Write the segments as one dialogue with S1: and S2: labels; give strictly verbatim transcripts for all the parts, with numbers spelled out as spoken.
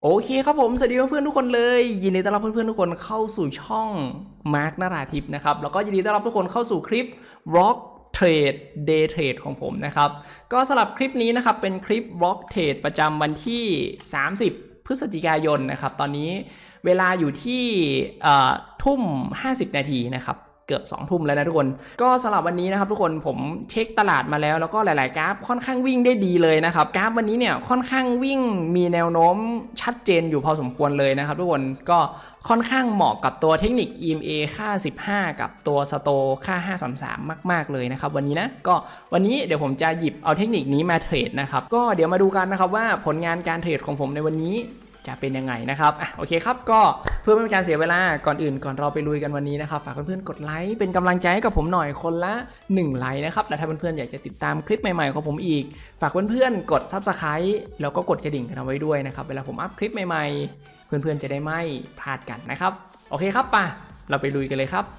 S1: โอเคครับผมสวัสดีเพื่อนๆทุกคนเลยยินดีต้อนรับเพื่อนๆทุกคนเข้าสู่ช่องมาร์คนราธิปนะครับแล้วก็ยินดีต้อนรับทุกคนเข้าสู่คลิป Rock Trade Day Trade ของผมนะครับก็สำหรับคลิปนี้นะครับเป็นคลิป Rock Trade ประจำวันที่สามสิบพฤศจิกายนนะครับตอนนี้เวลาอยู่ที่ทุ่มห้าสิบนาทีนะครับเกือบสองทุ่มแล้วนะทุกคนก็สำหรับวันนี้นะครับทุกคนผมเช็คตลาดมาแล้วแล้วก็หลายๆกราฟค่อนข้างวิ่งได้ดีเลยนะครับกราฟวันนี้เนี่ยค่อนข้างวิ่งมีแนวโน้มชัดเจนอยู่พอสมควรเลยนะครับทุกคนก็ค่อนข้างเหมาะกับตัวเทคนิค อี เอ็ม เอ ค่าสิบห้ากับตัวสโตค่าห้าสามสามมากๆเลยนะครับวันนี้นะก็วันนี้เดี๋ยวผมจะหยิบเอาเทคนิคนี้มาเทรดนะครับก็เดี๋ยวมาดูกันนะครับว่าผลงานการเทรดของผมในวันนี้จะเป็นยังไงนะครับอ่ะโอเคครับก็เพื่อไม่เป็นการเสียเวลาก่อนอื่นก่อนเราไปลุยกันวันนี้นะครับฝากเพื่อนๆกดไลค์เป็นกำลังใจให้กับผมหน่อยคนละหนึ่งไลค์นะครับและถ้าเพื่อนๆอยากจะติดตามคลิปใหม่ๆของผมอีกฝากเพื่อนๆกด ซับสไครบ์ แล้วก็กดกระดิ่งกันเอาไว้ด้วยนะครับเวลาผมอัพคลิปใหม่ๆเพื่อนๆจะได้ไม่พลาดกันนะครับโอเคครับป่ะเราไปลุยกันเลยครับ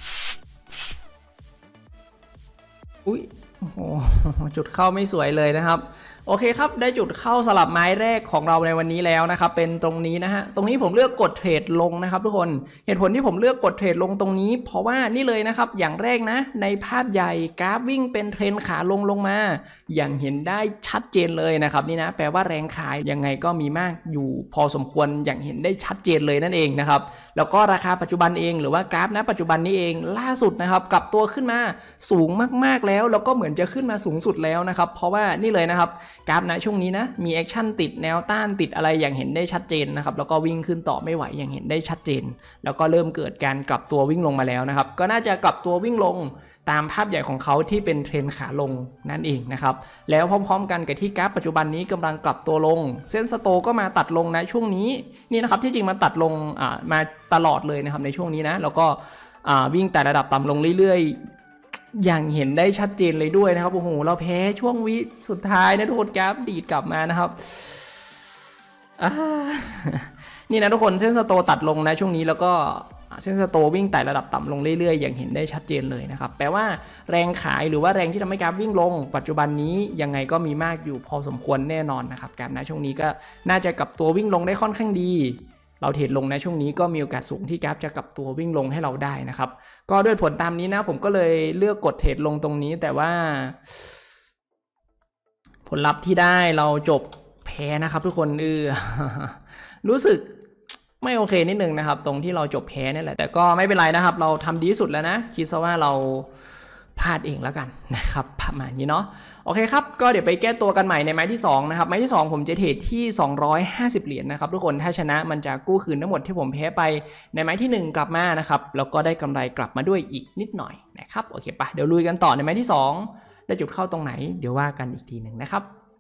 S1: อุ้ยโอ้โหจุดเข้าไม่สวยเลยนะครับโอเคครับได้จุดเข้าสลับไม้แรกของเราในวันนี้แล้วนะครับเป็นตรงนี้นะฮะตรงนี้ผมเลือกกดเทรดลงนะครับทุกคนเหตุผลที่ผมเลือกกดเทรดลงตรงนี้เพราะว่านี่เลยนะครับอย่างแรกนะในภาพใหญ่กราฟวิ่งเป็นเทรนขาลงลงมาอย่างเห็นได้ชัดเจนเลยนะครับนี่นะแปลว่าแรงขายยังไงก็มีมากอยู่พอสมควรอย่างเห็นได้ชัดเจนเลยนั่นเองนะครับแล้วก็ราคาปัจจุบันเองหรือว่ากราฟณปัจจุบันนี้เองล่าสุดนะครับกลับตัวขึ้นมาสูงมากๆแล้วแล้วก็เหมือนจะขึ้นมาสูงสุดแล้วนะครับเพราะว่านี่เลยนะครับกราฟนะช่วงนี้นะมีแอคชั่นติดแนวต้านติดอะไรอย่างเห็นได้ชัดเจนนะครับแล้วก็วิ่งขึ้นต่อไม่ไหวอย่างเห็นได้ชัดเจนแล้วก็เริ่มเกิดการกลับตัววิ่งลงมาแล้วนะครับก็น่าจะกลับตัววิ่งลงตามภาพใหญ่ของเขาที่เป็นเทรนขาลงนั่นเองนะครับแล้วพร้อมๆกันกับที่กราฟปัจจุบันนี้กำลังกลับตัวลงเส้นสโตก็มาตัดลงนะช่วงนี้นี่นะครับที่จริงมาตัดลงอ่ามาตลอดเลยนะครับในช่วงนี้นะแล้วก็อ่าวิ่งแต่ระดับต่ำลงเรื่อยๆอย่างเห็นได้ชัดเจนเลยด้วยนะครับโอ้โหเราแพ้ช่วงวิสุดท้ายนะทุกคนกราฟดีดกลับมานะครับนี่นะทุกคนเส้นสโตตัดลงนะช่วงนี้แล้วก็เส้นสโตวิ่งไต่ระดับต่ำลงเรื่อยๆอย่างเห็นได้ชัดเจนเลยนะครับแปลว่าแรงขายหรือว่าแรงที่ทำให้กราฟวิ่งลงปัจจุบันนี้ยังไงก็มีมากอยู่พอสมควรแน่นอนนะครับกราฟนะช่วงนี้ก็น่าจะกลับตัววิ่งลงได้ค่อนข้างดีเราเทรดลงนะช่วงนี้ก็มีโอกาสสูงที่กราฟจะกลับตัววิ่งลงให้เราได้นะครับก็ด้วยผลตามนี้นะผมก็เลยเลือกกดเทรดลงตรงนี้แต่ว่าผลลัพธ์ที่ได้เราจบแพ้นะครับทุกคนเออรู้สึกไม่โอเคนิดนึงนะครับตรงที่เราจบแพ้นี่แหละแต่ก็ไม่เป็นไรนะครับเราทำดีที่สุดแล้วนะคิดซะว่าเราพลาดเองแล้วกันนะครับประมาณนี้เนาะโอเคครับก็เดี๋ยวไปแก้ตัวกันใหม่ในไม้ที่สองนะครับไม้ที่สองผมจะเทรดที่สองร้อยห้าสิบเหรียญนะครับทุกคนถ้าชนะมันจะกู้คืนทั้งหมดที่ผมแพ้ไปในไม้ที่หนึ่งกลับมานะครับแล้วก็ได้กำไรกลับมาด้วยอีกนิดหน่อยนะครับโอเคปะเดี๋ยวลุยกันต่อในไม้ที่สองได้จุดเข้าตรงไหนเดี๋ยวว่ากันอีกทีหนึ่งนะครับ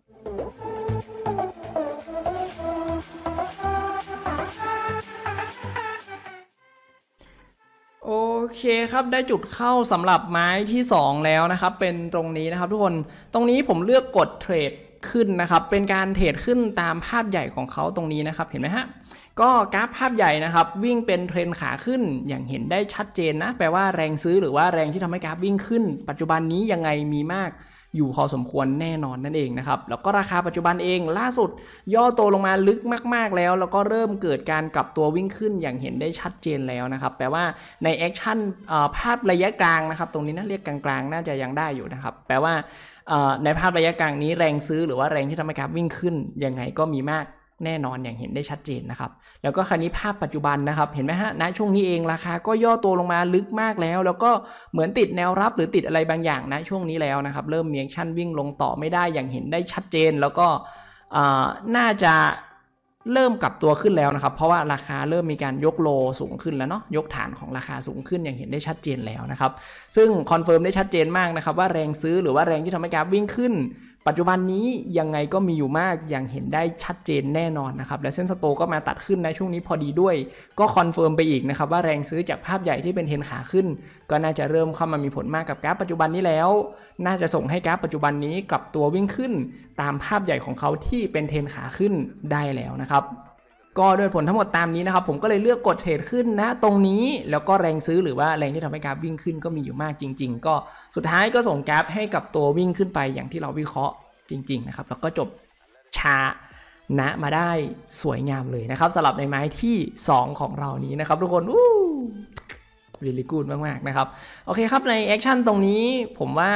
S1: โอเคครับได้จุดเข้าสำหรับไม้ที่สองแล้วนะครับเป็นตรงนี้นะครับทุกคนตรงนี้ผมเลือกกดเทรดขึ้นนะครับเป็นการเทรดขึ้นตามภาพใหญ่ของเขาตรงนี้นะครับเห็นไหมฮะก็กราฟภาพใหญ่นะครับวิ่งเป็นเทรนขาขึ้นอย่างเห็นได้ชัดเจนนะแปลว่าแรงซื้อหรือว่าแรงที่ทำให้กราฟวิ่งขึ้นปัจจุบันนี้ยังไงมีมากอยู่พอสมควรแน่นอนนั่นเองนะครับแล้วก็ราคาปัจจุบันเองล่าสุดย่อตัวลงมาลึกมากๆแล้วแล้วก็เริ่มเกิดการกลับตัววิ่งขึ้นอย่างเห็นได้ชัดเจนแล้วนะครับแปลว่าในแอคชั่นภาพระยะกลางนะครับตรงนี้นะเรียกกลางๆน่าจะยังได้อยู่นะครับแปลว่าในภาพระยะกลางนี้แรงซื้อหรือว่าแรงที่ทำให้กราฟวิ่งขึ้นยังไงก็มีมากแน่นอนอย่างเห็นได้ชัดเจนนะครับแล้วก็คราวนี้ภาพปัจจุบันนะครับเห็นไหมฮะณช่วงนี้เองราคาก็ย่อตัวลงมาลึกมากแล้วแล้วก็เหมือนติดแนวรับหรือติดอะไรบางอย่างณช่วงนี้แล้วนะครับเริ่มมีแอคชั่นวิ่งลงต่อไม่ได้อย่างเห็นได้ชัดเจนแล้วก็น่าจะเริ่มกลับตัวขึ้นแล้วนะครับเพราะว่าราคาเริ่มมีการยกโลสูงขึ้นแล้วเนาะยกฐานของราคาสูงขึ้นอย่างเห็นได้ชัดเจนแล้วนะครับซึ่งคอนเฟิร์มได้ชัดเจนมากนะครับว่าแรงซื้อหรือว่าแรงที่ทำให้กราฟวิ่งขึ้นปัจจุบันนี้ยังไงก็มีอยู่มากอย่างเห็นได้ชัดเจนแน่นอนนะครับและเส้นสโตก็มาตัดขึ้นในช่วงนี้พอดีด้วยก็คอนเฟิร์มไปอีกนะครับว่าแรงซื้อจากภาพใหญ่ที่เป็นเทรนขาขึ้นก็น่าจะเริ่มเข้ามามีผลมากกับกราฟปัจจุบันนี้แล้วน่าจะส่งให้กราฟปัจจุบันนี้กลับตัววิ่งขึ้นตามภาพใหญ่ของเขาที่เป็นเทรนขาขึ้นได้แล้วนะครับก็ด้วยผลทั้งหมดตามนี้นะครับผมก็เลยเลือกกดเทรดขึ้นนะตรงนี้แล้วก็แรงซื้อหรือว่าแรงที่ทำให้กราฟวิ่งขึ้นก็มีอยู่มากจริงๆก็สุดท้ายก็ส่งกราฟให้กับตัววิ่งขึ้นไปอย่างที่เราวิเคราะห์จริงๆนะครับแล้วก็จบช้าณมาได้สวยงามเลยนะครับสำหรับในไม้ที่สองของเรานี้นะครับทุกคนอู้รีลิกูดมากๆนะครับโอเคครับในแอคชั่นตรงนี้ผมว่า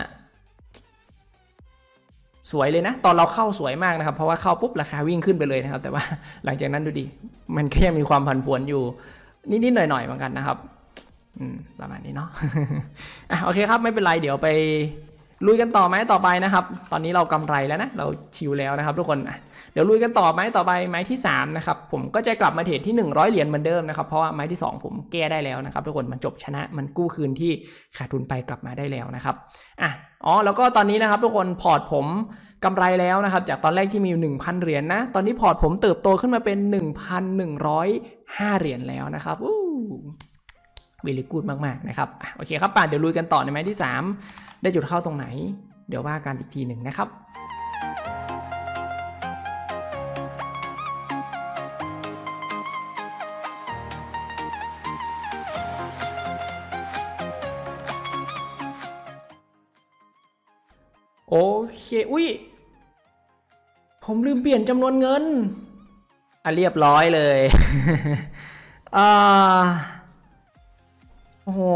S1: สวยเลยนะตอนเราเข้าสวยมากนะครับเพราะว่าเข้าปุ๊บราคาวิ่งขึ้นไปเลยนะครับแต่ว่าหลังจากนั้นดูดิมันก็ยังมีความผันผวนอยู่นิดๆหน่อยๆเหมือนกันนะครับประมาณนี้เนาะอ่ะโอเคครับไม่เป็นไรเดี๋ยวไปลุยกันต่อไหมต่อไปนะครับตอนนี้เรากำไรแล้วนะเราชิลแล้วนะครับทุกคนเดี๋ยวลุยกันต่อไหมต่อไปไม้ที่สามนะครับผมก็จะกลับมาเทรดที่หนึ่งร้อยเหรียญเหมือนเดิมนะครับเพราะว่าไม้ที่สองผมแก้ได้แล้วนะครับทุกคนมันจบชนะมันกู้คืนที่ขาดทุนไปกลับมาได้แล้วนะครับอ่ะอ๋อแล้วก็ตอนนี้นะครับทุกคนพอร์ตผมกำไรแล้วนะครับจากตอนแรกที่มีอยู่ หนึ่งพัน เหรียญ นะตอนนี้พอร์ตผมเติบโตขึ้นมาเป็น หนึ่งพันหนึ่งร้อยห้า เหรียญแล้วนะครับอู้เวลิกูดมากๆนะครับโอเคครับป่ะเดี๋ยวลุยกันต่อในไม้ที่สามได้จุดเข้าตรงไหนเดี๋ยวว่ากันอีกทีหนึ่งนะครับโอเคอุ้ยผมลืมเปลี่ยนจำนวนเงินอ่ะเรียบร้อยเลยอ่าโอ้โห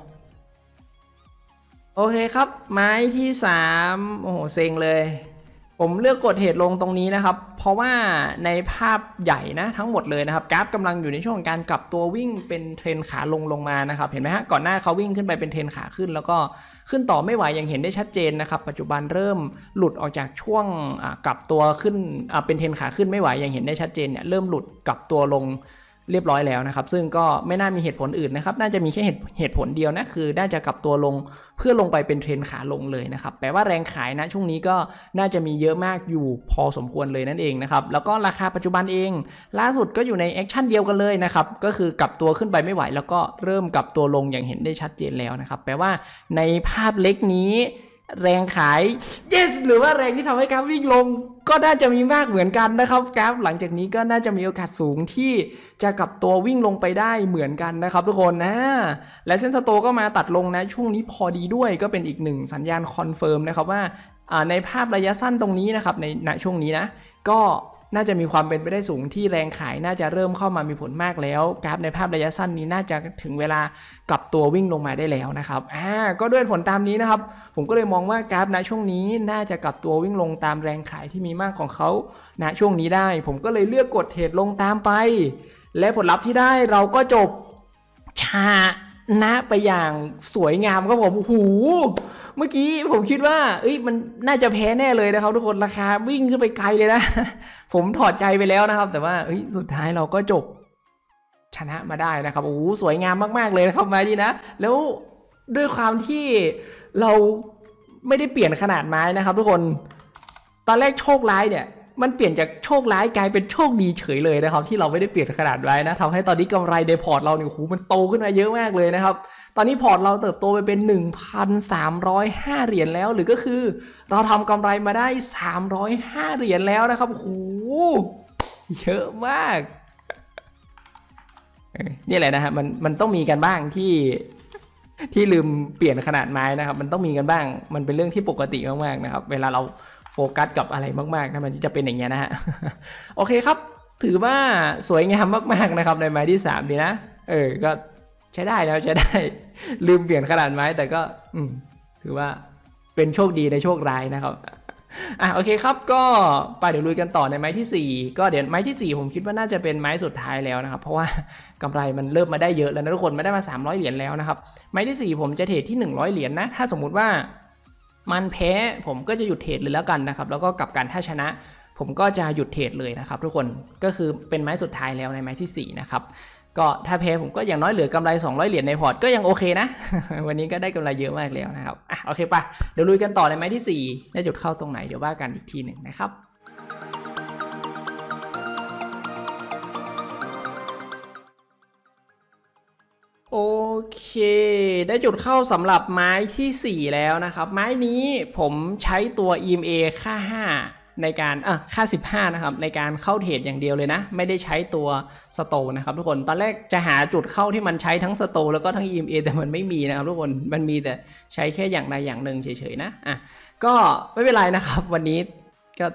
S1: โอเคครับไม้ที่สามโอ้โหเซ็งเลยผมเลือกกดเหตุลงตรงนี้นะครับเพราะว่าในภาพใหญ่นะทั้งหมดเลยนะครับกราฟกำลังอยู่ในช่วงการกลับตัววิ่งเป็นเทรนขาลงลงมานะครับเห็นไหมฮะก่อนหน้าเขาวิ่งขึ้นไปเป็นเทรนขาขึ้นแล้วก็ขึ้นต่อไม่ไหวอย่างเห็นได้ชัดเจนนะครับปัจจุบันเริ่มหลุดออกจากช่วงกลับตัวขึ้นเป็นเทรนขาขึ้นไม่ไหวอย่างเห็นได้ชัดเจนเนี่ยเริ่มหลุดกลับตัวลงเรียบร้อยแล้วนะครับซึ่งก็ไม่น่ามีเหตุผลอื่นนะครับน่าจะมีแค่เหตุผลเดียวนะคือน่าจะกลับตัวลงเพื่อลงไปเป็นเทรนขาลงเลยนะครับแปลว่าแรงขายนะช่วงนี้ก็น่าจะมีเยอะมากอยู่พอสมควรเลยนั่นเองนะครับแล้วก็ราคาปัจจุบันเองล่าสุดก็อยู่ในแอคชั่นเดียวกันเลยนะครับก็คือกลับตัวขึ้นไปไม่ไหวแล้วก็เริ่มกลับตัวลงอย่างเห็นได้ชัดเจนแล้วนะครับแปลว่าในภาพเล็กนี้แรงขาย yes หรือว่าแรงที่ทำให้กราฟวิ่งลงก็น่าจะมีมากเหมือนกันนะครับกราฟหลังจากนี้ก็น่าจะมีโอกาสสูงที่จะกลับตัววิ่งลงไปได้เหมือนกันนะครับทุกคนนะและเส้นสโตก็มาตัดลงนะช่วงนี้พอดีด้วยก็เป็นอีกหนึ่งสัญญาณคอนเฟิร์มนะครับว่าในภาพระยะสั้นตรงนี้นะครับในณช่วงนี้นะก็น่าจะมีความเป็นไปได้สูงที่แรงขายน่าจะเริ่มเข้ามามีผลมากแล้วกราฟในภาพระยะสั้นนี้น่าจะถึงเวลากลับตัววิ่งลงมาได้แล้วนะครับอ่าก็ด้วยผลตามนี้นะครับผมก็เลยมองว่ากราฟณช่วงนี้น่าจะกลับตัววิ่งลงตามแรงขายที่มีมากของเขาณช่วงนี้ได้ผมก็เลยเลือกกดเทรดลงตามไปและผลลัพธ์ที่ได้เราก็จบชนะไปอย่างสวยงามครับผมโอ้โหเมื่อกี้ผมคิดว่าเอ้ยมันน่าจะแพ้แน่เลยนะครับทุกคนราคาวิ่งขึ้นไปไกลเลยนะผมถอดใจไปแล้วนะครับแต่ว่าเอ้ยสุดท้ายเราก็จบชนะมาได้นะครับโอ้โหสวยงามมากๆเลยนะครับมาดีนะแล้วด้วยความที่เราไม่ได้เปลี่ยนขนาดไม้นะครับทุกคนตอนแรกโชคร้ายเนี่ยมันเปลี่ยนจากโชคร้ายกลายเป็นโชคดีเฉยเลยนะครับที่เราไม่ได้เปลี่ยนขนาดไว้นะทำให้ตอนนี้กำไรในพอร์ตเราเนี่ยโอ้โหมันโตขึ้นมาเยอะมากเลยนะครับตอนนี้พอร์ตเราเติบโตไปเป็น หนึ่งพันสามร้อยห้า เหรียญแล้วหรือก็คือเราทำกำไรมาได้สามร้อยห้าเหรียญแล้วนะครับโอ้โหเยอะมากนี่แหละนะฮะมันมันต้องมีกันบ้างที่ที่ลืมเปลี่ยนขนาดไม้นะครับมันต้องมีกันบ้างมันเป็นเรื่องที่ปกติมากๆนะครับเวลาเราโฟกัสกับอะไรมากๆนะมันจะเป็นอย่างเงี้ยนะฮะโอเคครับถือว่าสวยงามมากๆนะครับในไม้ที่สามดีนะเออก็ใช้ได้แล้วใช้ได้ลืมเปลี่ยนขนาดไม้แต่ก็อืมถือว่าเป็นโชคดีในโชคร้ายนะครับอ่ะโอเคครับก็ไปเดี๋ยวลุยกันต่อในไม้ที่สี่ก็เดี๋ยวไม้ที่สี่ผมคิดว่าน่าจะเป็นไม้สุดท้ายแล้วนะครับเพราะว่ากำไรมันเริ่มมาได้เยอะแล้วนะทุกคนไม่ได้มาสามร้อยเหรียญแล้วนะครับไม้ที่สี่ผมจะเทรดที่หนึ่งร้อยเหรียญนะถ้าสมมุติว่ามันแพ้ผมก็จะหยุดเทรดเลยแล้วกันนะครับแล้วก็กลับกันถ้าชนะผมก็จะหยุดเทรดเลยนะครับทุกคนก็คือเป็นไม้สุดท้ายแล้วในไม้ที่สี่นะครับก็ถ้าแพ้ผมก็อย่างน้อยเหลือกำไรสองร้อยเหรียญในพอร์ตก็ยังโอเคนะ วันนี้ก็ได้กำไรเยอะมากแล้วนะครับอ่ะโอเคปะเดี๋ยวลุยกันต่อในไม้ที่สี่ได้จุดเข้าตรงไหนเดี๋ยวว่ากันอีกทีหนึ่งนะครับโอเคได้จุดเข้าสำหรับไม้ที่สี่แล้วนะครับไม้นี้ผมใช้ตัว อี เอ็ม เอ ค่าห้าในการอ่ะค่าสิบห้านะครับในการเข้าเทรดอย่างเดียวเลยนะไม่ได้ใช้ตัวสโตนะครับทุกคนตอนแรกจะหาจุดเข้าที่มันใช้ทั้งสโตแล้วก็ทั้ง อี เอ็ม เอ แต่มันไม่มีนะครับทุกคนมันมีแต่ใช้แค่อย่างใดอย่างหนึ่งเฉยๆนะอ่ะก็ไม่เป็นไรนะครับวันนี้ก็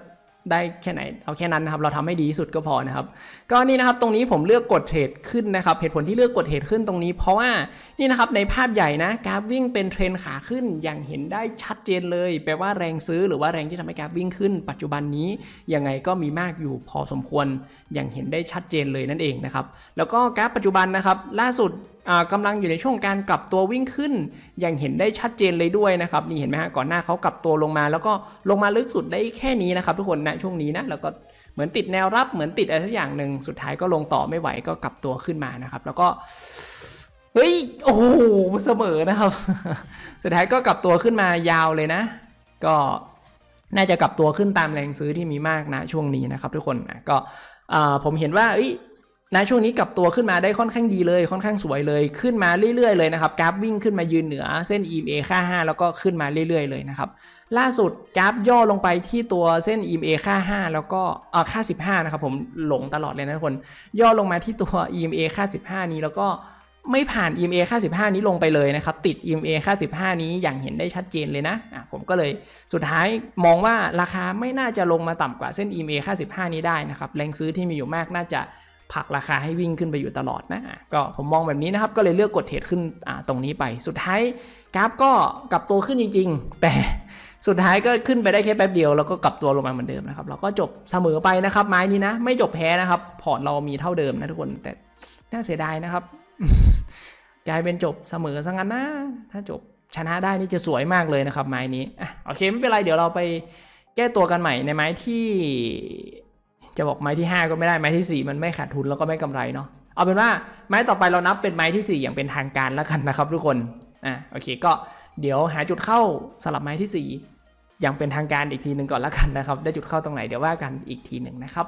S1: ได้แค่ไหนเอาแค่นั้นนะครับเราทำให้ดีที่สุดก็พอนะครับก็นี่นะครับตรงนี้ผมเลือกกดเทรดขึ้นนะครับเหตุผลที่เลือกกดเทรดขึ้นตรงนี้เพราะว่านี่นะครับในภาพใหญ่นะกราฟวิ่งเป็นเทรนขาขึ้นอย่างเห็นได้ชัดเจนเลยแปลว่าแรงซื้อหรือว่าแรงที่ทำให้กราฟวิ่งขึ้นปัจจุบันนี้ยังไงก็มีมากอยู่พอสมควรอย่างเห็นได้ชัดเจนเลยนั่นเองนะครับแล้วก็กราฟปัจจุบันนะครับล่าสุดกำลังอยู่ในช่วงการกลับตัววิ่งขึ้นอย่างเห็นได้ชัดเจนเลยด้วยนะครับนี่เห็นไหมฮะก่อนหน้าเขากลับตัวลงมาแล้วก็ลงมาลึกสุดได้แค่นี้นะครับทุกคนนะช่วงนี้นะแล้วก็เหมือนติดแนวรับเหมือนติดอะไรสักอย่างหนึ่งสุดท้ายก็ลงต่อไม่ไหวก็กลับตัวขึ้นมานะครับแล้วก็เฮ้ยโอ้โหเสมอนะครับสุดท้ายก็กลับตัวขึ้นมายาวเลยนะก็น่าจะกลับตัวขึ้นตามแรงซื้อที่มีมากนะช่วงนี้นะครับทุกคนนะก็ผมเห็นว่านะช่วงนี้กลับตัวขึ้นมาได้ค่อนข้างดีเลยค่อนข้างสวยเลยขึ้นมาเรื่อยๆเลยนะครับกราฟวิ่งขึ้นมายืนเหนือเส้น อี เอ็ม เอ ค่าห้าแล้วก็ขึ้นมาเรื่อยๆเลยนะครับล่าสุดกราฟย่อลงไปที่ตัวเส้น อี เอ็ม เอ ค่าห้าแล้วก็เอ่อค่าสิบห้านะครับผมหลงตลอดเลยนะทุกคนย่อลงมาที่ตัว อี เอ็ม เอ ค่าสิบห้านี้แล้วก็ไม่ผ่าน อี เอ็ม เอ ค่าสิบห้านี้ลงไปเลยนะครับติด อี เอ็ม เอ ค่าสิบห้านี้อย่างเห็นได้ชัดเจนเลยนะอ่ะผมก็เลยสุดท้ายมองว่าราคาไม่น่าจะลงมาต่ำกว่าเส้น อี เอ็ม เอ ค่าสิบห้านี้ได้นะครับแรงซื้อที่มีอยู่มากน่าจะผลักราคาให้วิ่งขึ้นไปอยู่ตลอดนะก็ผมมองแบบนี้นะครับก็เลยเลือกกดเทรดขึ้นตรงนี้ไปสุดท้ายกราฟก็กลับตัวขึ้นจริงๆแต่สุดท้ายก็ขึ้นไปได้แค่แป๊บเดียวแล้วก็กลับตัวลงมาเหมือนเดิมนะครับเราก็จบเสมอไปนะครับไม้นี้นะไม่จบแพ้นะครับพอร์ตเรามีเท่าเดิมนะทุกคนแต่น่าเสียดายนะครับ กลายเป็นจบเสมอซะงั้นนะถ้าจบชนะได้นี่จะสวยมากเลยนะครับไม้นี้อ่ะโอเคไม่เป็นไรเดี๋ยวเราไปแก้ตัวกันใหม่ในไม้ที่จะบอกไม้ที่ห้าก็ไม่ได้ไม้ที่สี่มันไม่ขาดทุนแล้วก็ไม่กำไรเนาะเอาเป็นว่าไม้ต่อไปเรานับเป็นไม้ที่สี่อย่างเป็นทางการแล้วกันนะครับทุกคนอ่ะโอเคก็เดี๋ยวหาจุดเข้าสำหรับไม้ที่สี่อย่างเป็นทางการอีกทีหนึ่งก่อนแล้วกันนะครับได้จุดเข้าตรงไหนเดี๋ยวว่ากันอีกทีหนึ่งนะครับ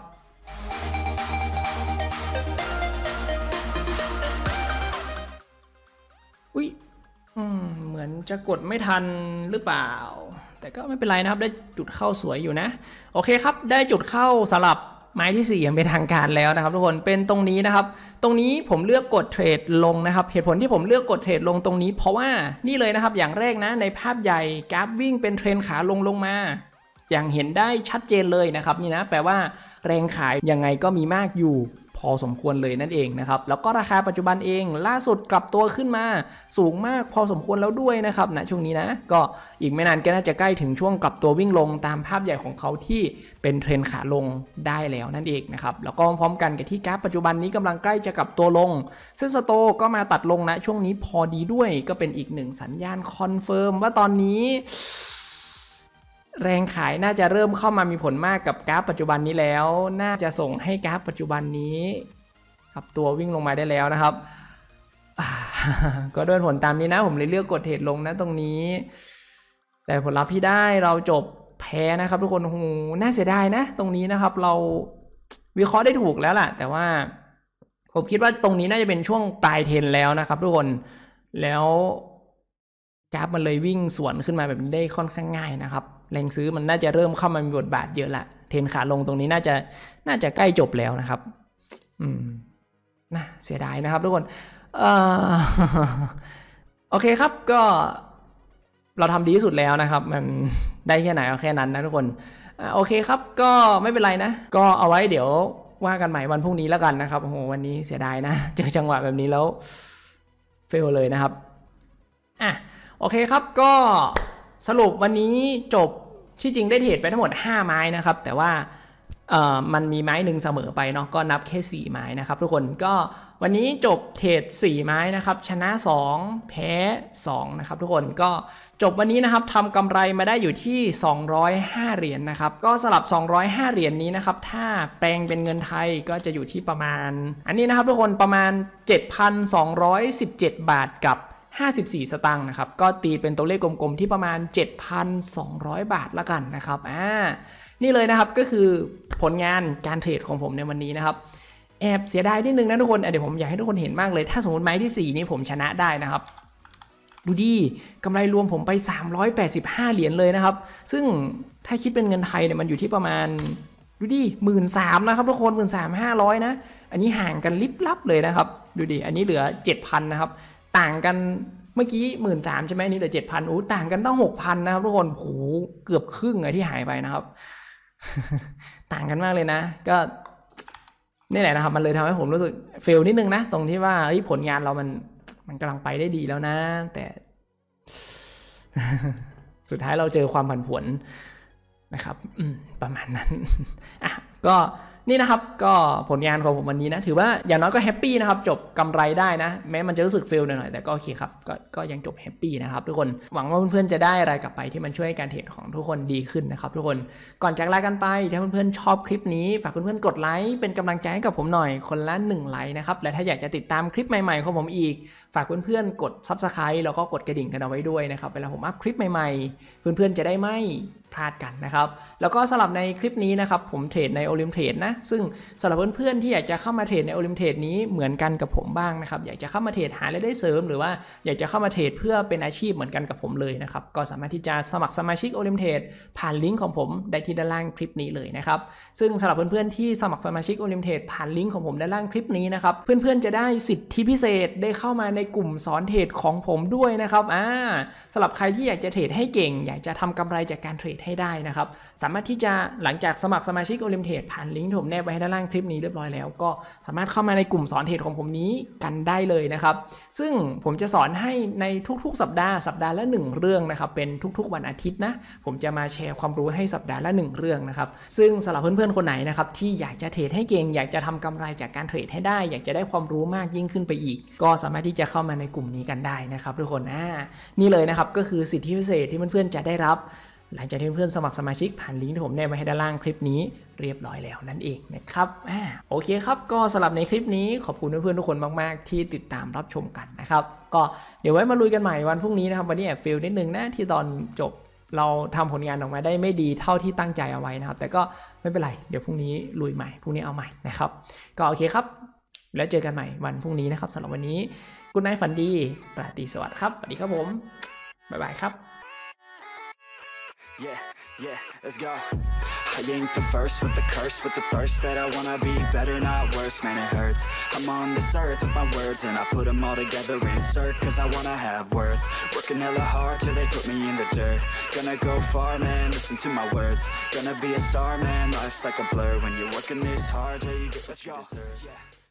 S1: อุ้ยอืมเหมือนจะกดไม่ทันหรือเปล่าแต่ก็ไม่เป็นไรนะครับได้จุดเข้าสวยอยู่นะโอเคครับได้จุดเข้าสำหรับไม้ที่สี่อย่างเป็นทางการแล้วนะครับทุกคนเป็นตรงนี้นะครับตรงนี้ผมเลือกกดเทรดลงนะครับเหตุผลที่ผมเลือกกดเทรดลงตรงนี้เพราะว่านี่เลยนะครับอย่างแรกนะในภาพใหญ่กราฟวิ่งเป็นเทรนขาลงลงมาอย่างเห็นได้ชัดเจนเลยนะครับนี่นะแปลว่าแรงขายยังไงก็มีมากอยู่พอสมควรเลยนั่นเองนะครับแล้วก็ราคาปัจจุบันเองล่าสุดกลับตัวขึ้นมาสูงมากพอสมควรแล้วด้วยนะครับณช่วงนี้นะก็อีกไม่นานก็น่าจะใกล้ถึงช่วงกลับตัววิ่งลงตามภาพใหญ่ของเขาที่เป็นเทรนขาลงได้แล้วนั่นเองนะครับแล้วก็พร้อมกันกับที่กราฟปัจจุบันนี้กำลังใกล้จะกลับตัวลงซึ่งสโตก็มาตัดลงนะช่วงนี้พอดีด้วยก็เป็นอีกหนึ่งสัญญาณคอนเฟิร์มว่าตอนนี้แรงขายน่าจะเริ่มเข้ามามีผลมากกับกราฟปัจจุบันนี้แล้วน่าจะส่งให้กราฟปัจจุบันนี้กับตัววิ่งลงมาได้แล้วนะครับก็ด้วยผลตามนี้นะผมเลยเลือกกดเทรดลงนะตรงนี้แต่ผลลัพธ์ที่ได้เราจบแพ้นะครับทุกคนโอ้โหน่าเสียดายนะตรงนี้นะครับเราวิเคราะห์ได้ถูกแล้วล่ะแต่ว่าผมคิดว่าตรงนี้น่าจะเป็นช่วงปลายเทรนแล้วนะครับทุกคนแล้วกราฟมันเลยวิ่งสวนขึ้นมาแบบนี้ได้ค่อนข้างง่ายนะครับแรงซื้อมันน่าจะเริ่มเข้ามามีบทบาทเยอะละเทรนขาลงตรงนี้น่าจะน่าจะใกล้จบแล้วนะครับอืมน่าเสียดายนะครับทุกคนเอ่อโอเคครับก็เราทำดีที่สุดแล้วนะครับมันได้แค่ไหนเอาแค่นั้นนะทุกคนโอเคครับก็ไม่เป็นไรนะก็เอาไว้เดี๋ยวว่ากันใหม่วันพรุ่งนี้แล้วกันนะครับโอ้โหวันนี้เสียดายนะเจอจังหวะแบบนี้แล้วเฟลเลยนะครับอ่ะโอเคครับก็สรุปวันนี้จบที่จริงได้เทรดไปทั้งหมดห้าไม้นะครับแต่ว่าเอ่อมันมีไม้หนึ่งเสมอไปเนาะก็นับแค่สี่ไม้นะครับทุกคนก็วันนี้จบเทรดสี่ไม้นะครับชนะสองแพ้สองนะครับทุกคนก็จบวันนี้นะครับทำกำไรมาได้อยู่ที่สองร้อยห้าเหรียญ นะครับก็สลับสองร้อยห้าเหรียญนี้นะครับถ้าแปลงเป็นเงินไทยก็จะอยู่ที่ประมาณอันนี้นะครับทุกคนประมาณ เจ็ดพันสองร้อยสิบเจ็ด บาทกับห้าสิบสี่สตางค์นะครับก็ตีเป็นตัวเลขกลมๆที่ประมาณ เจ็ดพันสองร้อย บาทละกันนะครับอ่านี่เลยนะครับก็คือผลงานการเทรดของผมในวันนี้นะครับแอบเสียดายนิดนึงนะทุกคนเดี๋ยวผมอยากให้ทุกคนเห็นมากเลยถ้าสมมติไม้ที่สี่นี้ผมชนะได้นะครับดูดิกำไรรวมผมไปสามร้อยแปดสิบห้าเหรียญเลยนะครับซึ่งถ้าคิดเป็นเงินไทยเนี่ยมันอยู่ที่ประมาณดูดิ หนึ่งหมื่นสามพัน นะครับทุกคน หนึ่งหมื่นสามพันห้าร้อย นะอันนี้ห่างกันลิบลับเลยนะครับดูดิอันนี้เหลือ เจ็ดพัน นะครับต่างกันเมื่อกี้ หนึ่งหมื่นสามพัน ใช่ไหมนี่เหลือ เจ็ดพัน โอ้ต่างกันตั้ง หกพัน นะครับทุกคนโหเกือบครึ่งไงที่หายไปนะครับต่างกันมากเลยนะก็นี่แหละนะครับมันเลยทำให้ผมรู้สึกเฟลนิดนึงนะตรงที่ว่าผลงานเรามันมันกำลังไปได้ดีแล้วนะแต่สุดท้ายเราเจอความผันผวนนะครับประมาณนั้นอ่ะก็นี่นะครับก็ผลงานของผมวันนี้นะถือว่าอย่างน้อยก็แฮปปี้นะครับจบกำไรได้นะแม้มันจะรู้สึกเฟลหน่อยๆแต่ก็โอเคครับก็ก็ยังจบแฮปปี้นะครับทุกคนหวังว่าเพื่อนๆจะได้อะไรกลับไปที่มันช่วยการเทรดของทุกคนดีขึ้นนะครับทุกคนก่อนจากลากันไปถ้าเพื่อนๆชอบคลิปนี้ฝากเพื่อนๆกดไลค์เป็นกำลังใจให้กับผมหน่อยคนละหนึ่งไลค์นะครับและถ้าอยากจะติดตามคลิปใหม่ๆของผมอีกฝากเพื่อนๆกด ซับสไครบ์ แล้วก็กดกระดิ่งกันเอาไว้ด้วยนะครับเวลาผมอัพคลิปใหม่ๆเพื่อนๆจะได้ไม่พลาดกันนะครับแล้วก็สำหรับในคลิปนี้นะครับผมเทรดในโอลิมเทรดนะซึ่งสำหรับเพื่อนๆที่อยากจะเข้ามาเทรดในโอลิมเทรดนี้เหมือนกันกับผมบ้างนะครับอยากจะเข้ามาเทรดหารายได้เสริมหรือว่าอยากจะเข้ามาเทรดเพื่อเป็นอาชีพเหมือนกันกับผมเลยนะครับก็สามารถที่จะสมัครสมาชิกโอลิมเทรดผ่านลิงก์ของผมได้ที่ด้านล่างคลิปนี้เลยนะครับซึ่งสำหรับเพื่อนๆที่สมัครสมาชิกโอลิมเทรดผ่านลิงก์ของผมด้านล่างคลิปนี้นะครับเพื่อนๆจะได้สิทธิพิเศษได้เข้ามาในกลุ่มสอนเทรดของผมด้วยนะครับอ่าสำหรับใครที่อยากจะเทรดให้เก่งอยากจะทำกำไรจากการเทรดให้ได้นะครับสามารถที่จะหลังจากสมัครสมาชิกโอลิมเทรดผ่านลิงก์ที่ผมแนบไว้ให้ด้านล่างคลิปนี้เรียบร้อยแล้วก็สามารถเข้ามาในกลุ่มสอนเทรดของผมนี้กันได้เลยนะครับซึ่งผมจะสอนให้ในทุกๆสัปดาห์สัปดาห์ละหนึ่งเรื่องนะครับเป็นทุกๆวันอาทิตย์นะผมจะมาแชร์ความรู้ให้สัปดาห์ละหนึ่งเรื่องนะครับซึ่งสำหรับเพื่อนๆคนไหนนะครับที่อยากจะเทรดให้เก่งอยากจะทำกำไรจากการเทรดให้ได้อยากจะได้ความรู้มากยิ่งขึ้นไปอีกก็สามารถที่จะเข้ามาในกลุ่มนี้กันได้นะครับทุกคนอ่านี่เลยนะครับก็คือสิทธิพิเศษที่เพื่อนๆจะได้รับหลังจากที่เพื่อนๆสมัครสมาชิกผ่านลิงก์ที่ผมแนบไว้ให้ด้านล่างคลิปนี้เรียบร้อยแล้วนั่นเองนะครับอ่าโอเคครับก็สำหรับในคลิปนี้ขอบคุณเพื่อนๆทุกคนมากๆที่ติดตามรับชมกันนะครับก็เดี๋ยวไว้มาลุยกันใหม่วันพรุ่งนี้นะครับวันนี้แอบเฟลนิดนึงนะที่ตอนจบเราทำผลงานออกมาได้ไม่ดีเท่าที่ตั้งใจเอาไว้นะครับแต่ก็ไม่เป็นไรเดี๋ยวพรุ่งนี้ลุยใหม่พรุ่งนี้เอาใหม่นะครับก็โอเคครับแล้วเจอกันใหม่วันพรุ่งนี้นะครับสำหรับวันนี้กุ๊ดไนท์ฝันดีราตรีสวัสดิ์ครับสวัสดีครับผมบ๊ายบายครับ
S2: Yeah, yeah, let's go. I ain't the first with the curse, with the thirst that I wanna be better, not worse, man it hurts. I'm on this earth with my words and I put them all together, insert, cause I wanna have worth. Working hella hard till they put me in the dirt. Gonna go far, man, listen to my words. Gonna be a star, man, life's like a blur. When you're working this hard till you get what you deserve.